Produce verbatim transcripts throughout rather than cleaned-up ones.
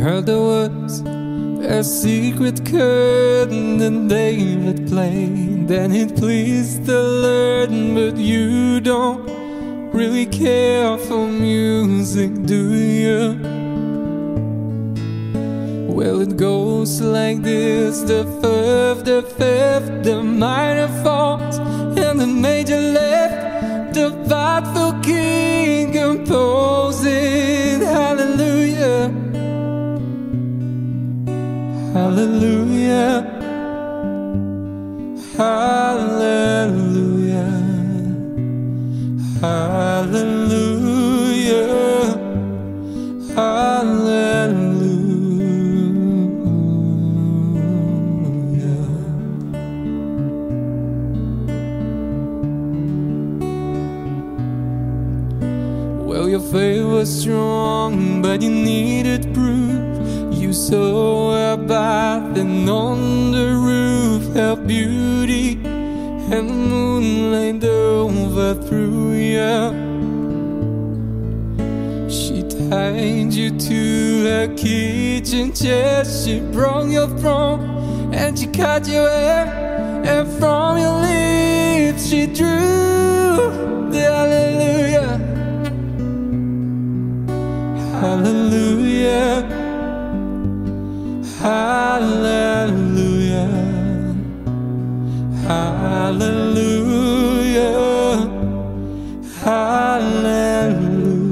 heard there was a secret chord that David played, and it pleased the Lord. But you don't really care for music, do you? Well, it goes like this: the fourth, the fifth, the minor fourth, and the major left, the thoughtful king composing. Hallelujah, hallelujah, hallelujah, hallelujah, hallelujah. Well, your faith was strong, but you needed proof. You saw a bath and on the roof her beauty, and the moonlight overthrew you. She tied you to her kitchen chair, she brought your throne, and she cut your hair, and from your lips she drew the hallelujah. Hallelujah, hallelujah, hallelujah, hallelujah.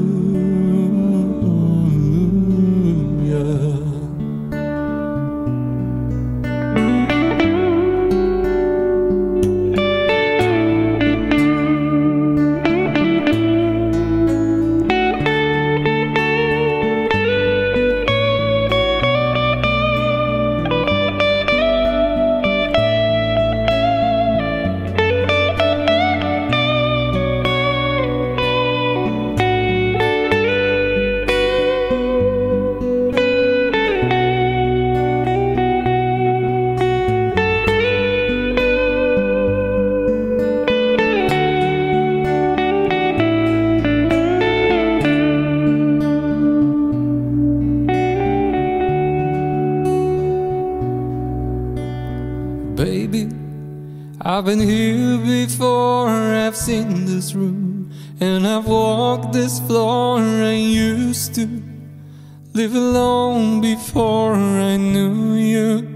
Baby, I've been here before, I've seen this room, and I've walked this floor. I used to live alone before I knew you.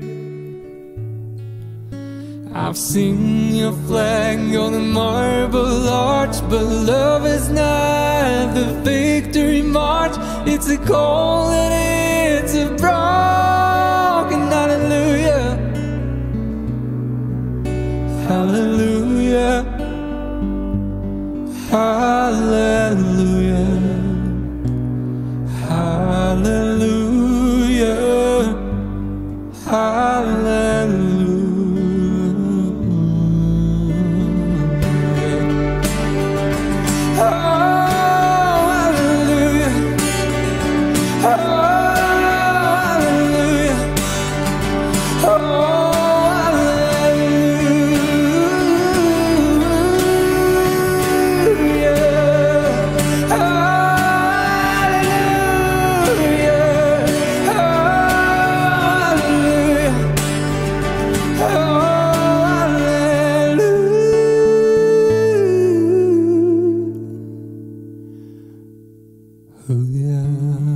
I've seen your flag on the marble arch, but love is not the victory march. It's a cold and it's a broken hallelujah. Hallelujah, hallelujah, hallelujah, hallelujah. Oh, hallelujah, oh, hallelujah, oh. Oh yeah.